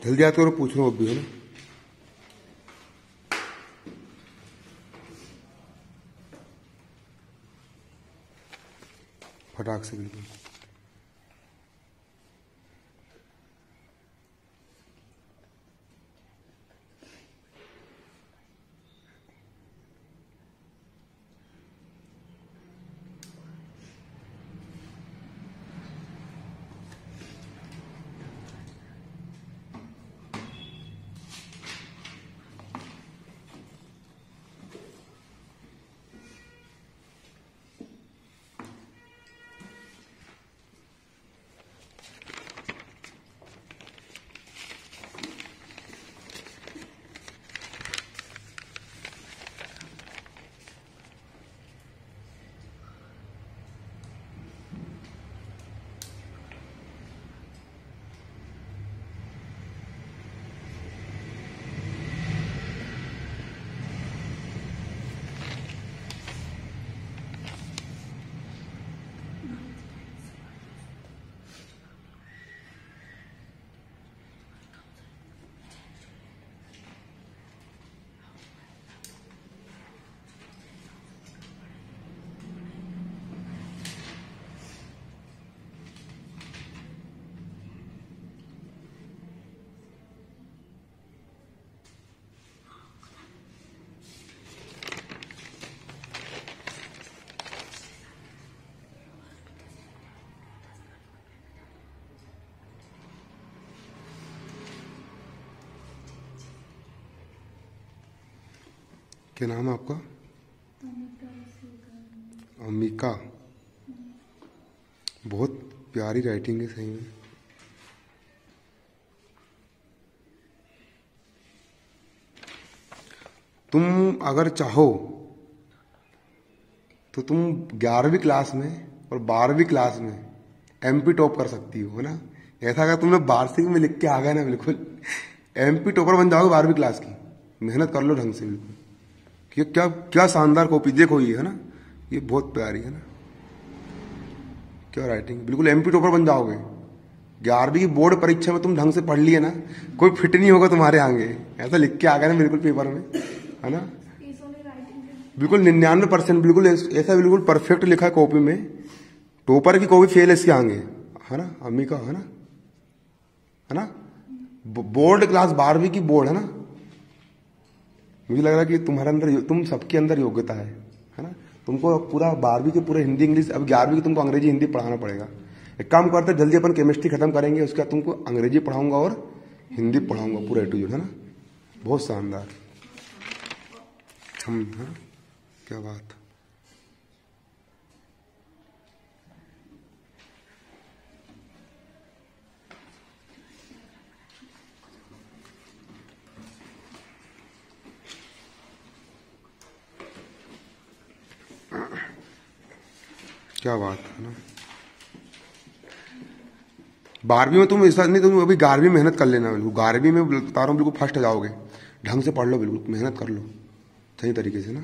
जल्दी याद करो, पूछ रहा हूँ अभी, है ना। फटाक से बिल्कुल। क्या नाम है आपका? अमिका। बहुत प्यारी राइटिंग है सही में। तुम अगर चाहो तो तुम 11वीं क्लास में और 12वीं क्लास में एमपी टॉप कर सकती हो, है ना। ऐसा अगर तुमने वार्षिक में लिख के आ गए ना, बिल्कुल एमपी टॉपर बन जाओगे 12वीं क्लास की। मेहनत कर लो ढंग से बिल्कुल। कि क्या क्या शानदार कॉपी देखो ये, है ना। ये बहुत प्यारी है ना, क्या राइटिंग, बिल्कुल एमपी टॉपर बन जाओगे। 11वीं की बोर्ड परीक्षा में तुम ढंग से पढ़ लिए ना, कोई फिट नहीं होगा तुम्हारे आगे। ऐसा लिख के आ गया ना बिल्कुल पेपर में, है ना। बिल्कुल 99%, बिल्कुल ऐसा बिल्कुल परफेक्ट लिखा है कॉपी में। टॉपर की कॉपी फेल है इसके आगे, है ना। अम्मी का, है ना, है ना। बोर्ड क्लास 12वीं की बोर्ड, है ना। मुझे लग रहा है कि तुम्हारे अंदर, तुम सबके अंदर योग्यता है ना। तुमको पूरा 12वीं के पूरे हिंदी इंग्लिश, अब 11वीं की तुमको अंग्रेजी हिंदी पढ़ाना पड़ेगा। एक काम करते जल्दी अपन केमिस्ट्री खत्म करेंगे, उसके बाद तुमको अंग्रेजी पढ़ाऊंगा और हिंदी पढ़ाऊंगा पूरा A to Z, है ना। बहुत शानदार। हम, हाँ, क्या बात। क्या बात है ना। 12वीं में तुम ऐसा नहीं, तुम अभी 11वीं में मेहनत कर लेना बिल्कुल। 11वीं में बता रहा हूँ बिल्कुल फर्स्ट जाओगे। ढंग से पढ़ लो, बिल्कुल मेहनत कर लो सही तरीके से ना।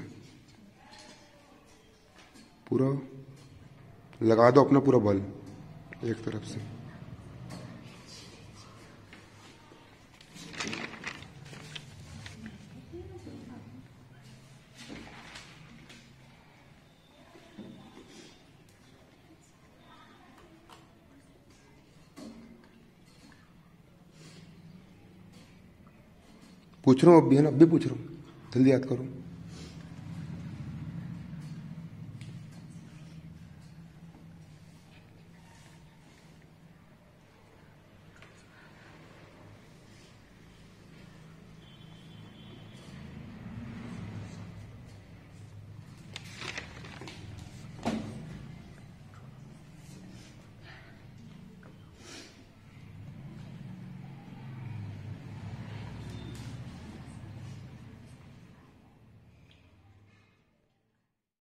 पूरा लगा दो अपना पूरा बल एक तरफ से। पूछ रहा हूँ अब भी, है ना, अब भी पूछ रहा हूँ, जल्दी याद करो।